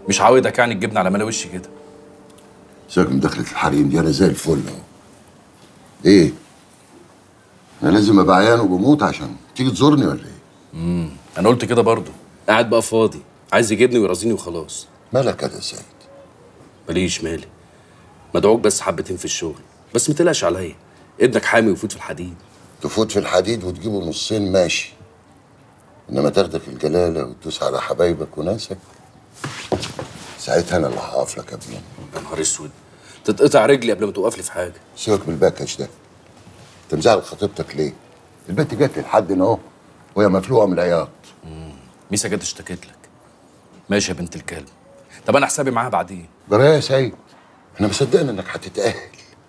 مش عاودك يعني تجيبني على ملا وشي كده. سيبك من دخلة الحريم دي، انا زي الفل اهو. ايه؟ انا لازم ابقى عيان وبموت عشان تيجي تزورني ولا ايه؟ انا قلت كده برضه. قاعد بقى فاضي، عايز يجيبني ويرازيني وخلاص. مالك يا سيد؟ ماليش مالي، مدعوك بس حبتين في الشغل، بس ما تقلقش عليا، ابنك حامي ويفوت في الحديد. تفوت في الحديد وتجيبه نصين ماشي، انما تاخدك الجلاله وتدوس على حبايبك وناسك، ساعتها انا اللي هقف لك يا ابني. يا نهار اسود، تتقطع رجلي قبل ما توقف لي في حاجه. سيبك من الباكج ده. انت مزعل خطيبتك ليه؟ البنت جت لي لحد هنا اهو وهي مفلوقه من العياط. ميسا جت اشتكت لك. ماشي يا بنت الكلب، طب انا حسابي معاها بعدين. جرايه يا سيد، احنا ما صدقنا انك هتتاهل،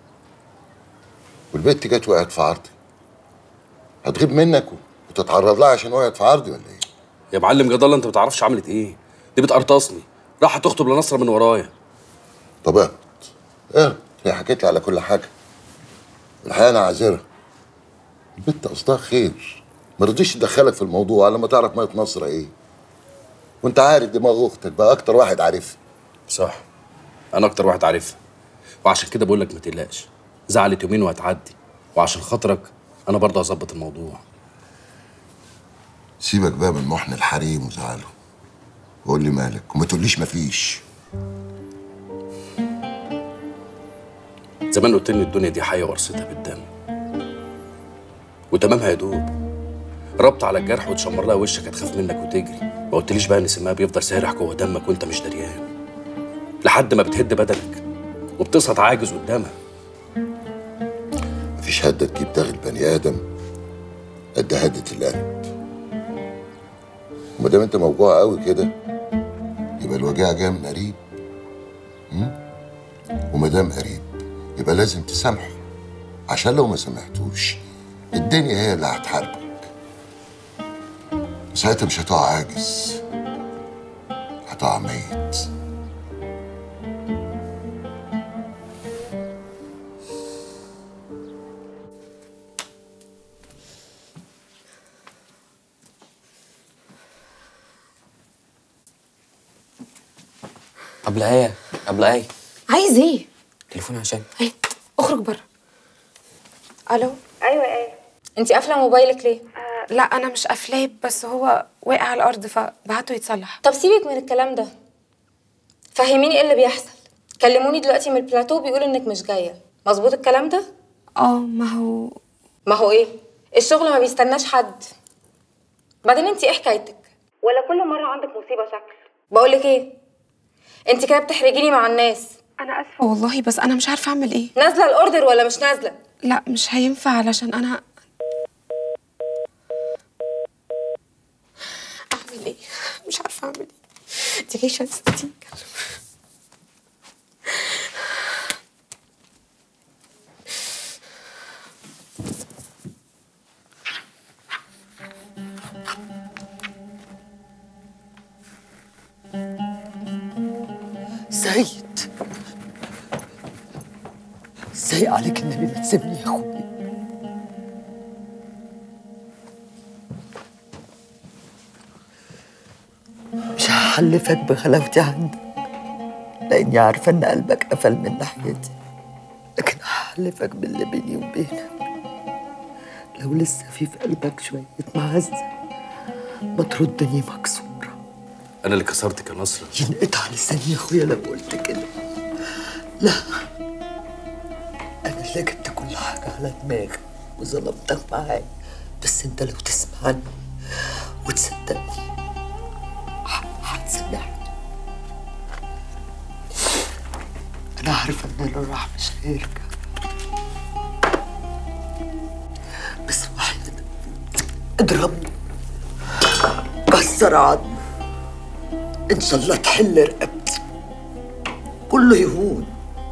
والبنت جت وقعت في عرضي. هتغيب منك وتتعرض لها عشان وقعت في عرضي ولا ايه؟ يا معلم جد الله، انت ما تعرفش عملت ايه. دي بتقرطصني، راحت تخطب لنصر من ورايا. طب اهبط، هي حكيت لي على كل حاجه. الحقيقه انا عاذرها، البنت قصدها خير، ما رضيش تدخلك في الموضوع على ما تعرف ميه نصر ايه. وانت عارف دماغ اختك بقى اكتر واحد عارفها. صح، انا اكتر واحد عارفها، وعشان كده بقول لك ما تقلقش، زعلت يومين وهتعدي، وعشان خاطرك انا برضه هظبط الموضوع. سيبك بقى من محن الحريم وزعله، وقول لي مالك وما تقوليش مفيش. زمان قلت لي الدنيا دي حيه وقرصتها بالدم، وتمامها يدوب، ربط على الجرح وتشمر لها وشك هتخاف منك وتجري. ما قلتليش بقى ان سمها بيفضل سارح جوه دمك وانت مش دريان، لحد ما بتهد بدنك وبتسقط عاجز قدامها. مفيش هدة تجيب داغ البني ادم قد هدة القلب. وما دام انت موجوع قوي كده يبقى الوجيعه جايه من قريب. وما دام قريب يبقى لازم تسامحه، عشان لو ما سامحتوش الدنيا هي اللي هتحاربك، ساعتها مش هتقع عاجز، هتقع ميت. قبل ايه عايز ايه؟ تليفون عشان اخرج بره. الو. ايوه ايه، انت قافله موبايلك ليه؟ لا انا مش قافلاه، بس هو واقع على الارض فبعته يتصلح. طب سيبك من الكلام ده، فهميني ايه اللي بيحصل. كلموني دلوقتي من البلاتو بيقولوا انك مش جايه، مظبوط الكلام ده؟ ما هو ايه؟ الشغل ما بيستناش حد. بعدين انت ايه حكايتك؟ ولا كل مره عندك مصيبه شكل؟ بقولك ايه، انت كده بتحرجيني مع الناس. انا اسفه والله، بس انا مش عارفه اعمل ايه. نازله الاوردر ولا مش نازله؟ لا مش هينفع علشان انا اعمل ايه، مش عارفه اعمل ايه. دي عيشه ستيك. سيد، ازاي عليك النبي ما تسيبني يا اخوي. مش هحلفك بغلاوتي عندك لاني عارفه ان قلبك قفل من ناحيتي، لكن هحلفك باللي بيني وبينك، لو لسه في قلبك شويه معزه ما تردني مكسوره. انا اللي كسرتك يا نصر. ينقطع لساني يا اخويا لو قلت كده. لا، انا اللي جبت كل حاجه على دماغي وظلمتك معايا، بس انت لو تسمعني وتصدقني هتسامحني. انا عارفه ان اللي راح مش هيرجع، بس وحيد اضربني، كسر عظمي، ان شاء الله تحل رقبتي، كله يهون،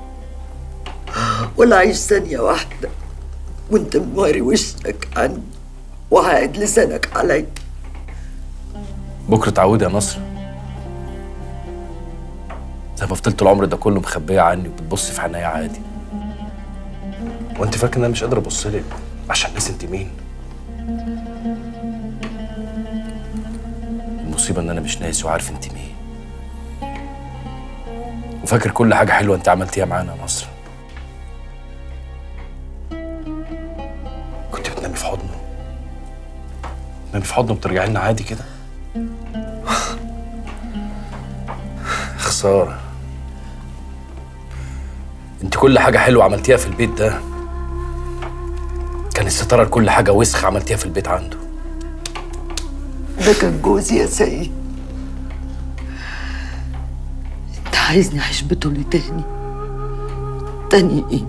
ولا عيش ثانية واحدة وانت مواري وشك عني وعاقد لسانك علي. بكره تعودي يا نصر، زي ما فضلت العمر ده كله مخبيه عني وبتبصي في عينيا عادي. وانت فاكر ان انا مش قادر ابص لك عشان ناس انت مين؟ المصيبه ان انا مش ناسي وعارف انت مين. وفاكر كل حاجه حلوه انت عملتيها معانا يا نصر. كنت بتنامي في حضنه، تنامي في حضنه وبترجعي لنا عادي كده. خساره. انت كل حاجه حلوه عملتيها في البيت ده كان الستاره لكل حاجه وسخ عملتيها في البيت عنده. ده كان جوزي يا سيد. انت عايزني اعيش بطولي تاني ايه؟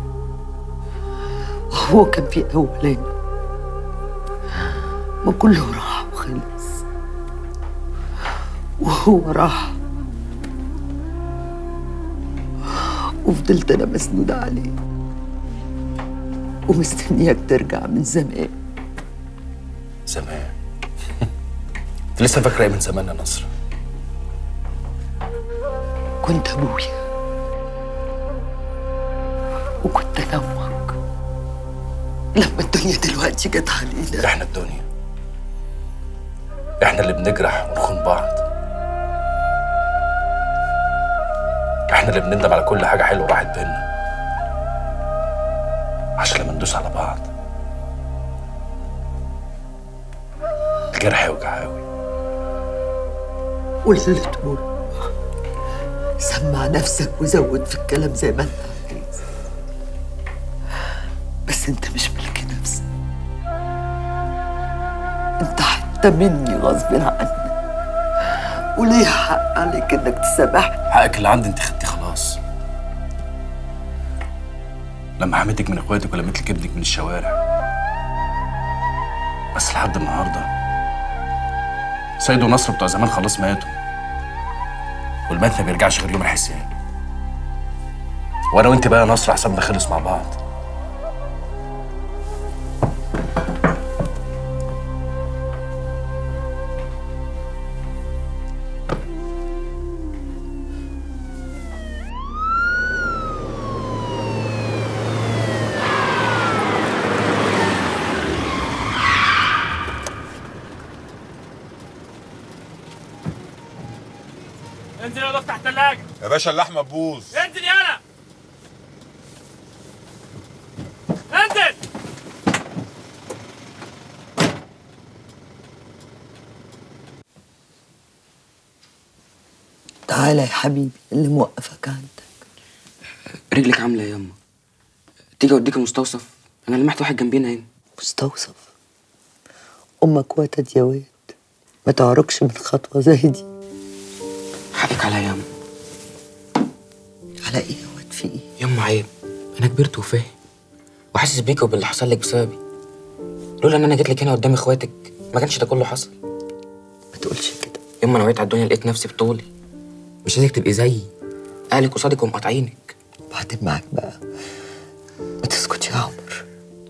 وهو كان في اولاني، ما كله راح وخلص، وهو راح وفضلت انا مسنودة عليه ومستنياك ترجع من زمان. زمان؟ انت لسه فاكره ايه من زمان يا نصر؟ كنت ابويا وكنت انا امك لما الدنيا دلوقتي جت علينا. احنا الدنيا، احنا اللي بنجرح ونخون بعض، احنا اللي بنندم على كل حاجه حلوه راحت بينا عشان لما ندوس على بعض الجرح يوجع قوي. واللي تقوله سمع نفسك وزود في الكلام زي ما انت عايز، بس انت مش ملك نفسك، انت حتى مني غصب عنك، وليه حق عليك انك تسامحني. حقك اللي عندي انت خدتيه خلاص. لما حميتك من اخواتك ولميت لك ابنك من الشوارع، بس لحد النهارده سيد ونصر بتوع زمان خلاص ماتوا، والمات ما بيرجعش غير يوم الحساب. وانا وانت بقى يا نصر حسابنا خلص مع بعض. انزل يا افتح الثلاجة يا باشا اللحمة تبوظ. انزل يالا انزل. تعالى يا حبيبي، اللي موقفك عندك. رجلك عامله يا يما، تيجي اوديك مستوصف؟ انا لمحت واحد جنبينا هنا. مستوصف؟ امك وتد يا واد، ما تعرقش من خطوه زي دي. حقك عليا يا يما. على ايه يا واد؟ في ايه؟ يما عيب، انا كبرت وفاهم وحاسس بيك وباللي حصل لك بسببي. لولا ان انا جيت لك هنا قدام اخواتك ما كانش ده كله حصل. ما تقولش كده يما، انا وقيت على الدنيا لقيت نفسي بطولي، مش عايزك تبقي زيي. اهلك قصادك ومقاطعينك. بعدين معاك بقى، ما تسكت يا عمر.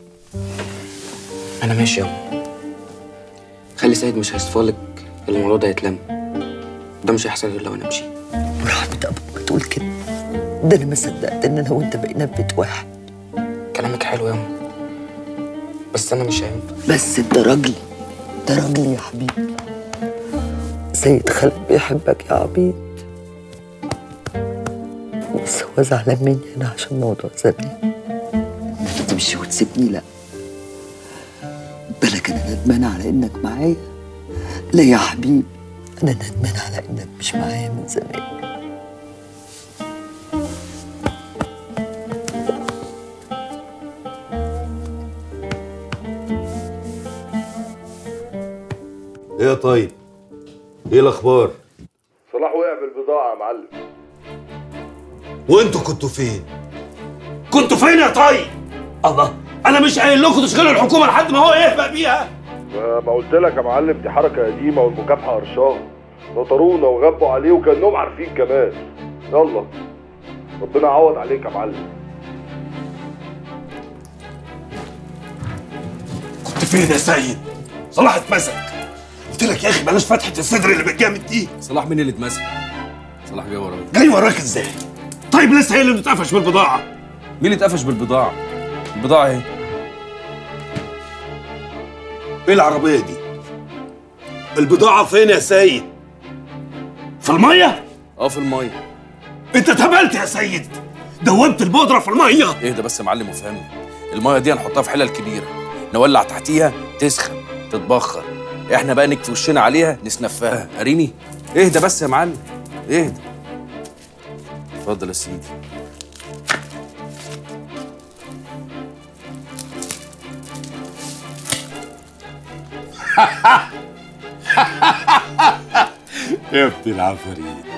انا ماشي يما، خلي سيد مش هيصفالك الا الموضوع ده يتلم، ده مش هيحصل غير لو انا مشيت. ورحمة ابوك ما تقول كده، ده انا ما صدقت ان انا وانت بقينا في بيت واحد. كلامك حلو يما، بس انا مش هينفع. بس انت راجلي، ده راجلي يا حبيبي. سيد خالد بيحبك يا عبيد، بس هو زعلان مني انا عشان موضوع زمان. انك تمشي وتسيبني لا، بالك انا ندمانه على انك معايا؟ لا يا حبيبي، انا ندمانه على انك مش معايا من زمان. ايه يا طيب؟ ايه الاخبار؟ صلاح وقع بالبضاعة يا معلم. وانتوا كنتوا فين؟ كنتوا فين يا طيب؟ الله، انا مش قايل لكم تشغلوا الحكومة لحد ما هو يهبق بيها؟ ما قلت لك يا معلم، دي حركة قديمة والمكافحة قرشان. نطرونا وغبوا عليه وكانهم عارفين كمان. يلا ربنا يعوض عليك يا معلم. كنت فين يا سيد؟ صلاح اتمسك. قلت لك يا اخي بلاش فتحة الصدر اللي بالجامد دي. صلاح مين اللي اتمسك؟ صلاح جاي وراك. جاي وراك ازاي؟ طيب لسه هي اللي بتتقفش بالبضاعة. مين اللي اتقفش بالبضاعة؟ البضاعة ايه؟ ايه العربية دي؟ البضاعة فين يا سيد؟ في المية؟ اه في المية. انت اتهبلت يا سيد، دوبت البودره في الميه. اهدى بس يا معلم وفهمني. الميه دي هنحطها في حلل كبيره، نولع تحتيها تسخن تتبخر، احنا بقى نكفي وشنا عليها نسنفها. قاريني؟ اهدى بس يا معلم، اهدى. اتفضل يا سيدي. يا ابن العفاريت،